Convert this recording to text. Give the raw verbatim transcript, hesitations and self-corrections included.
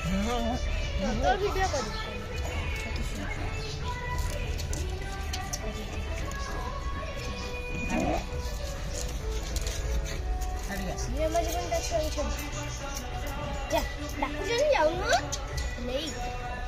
तो वीडियो कर ये मजे बन टच कर जा डाकू जन जाऊ ना नहीं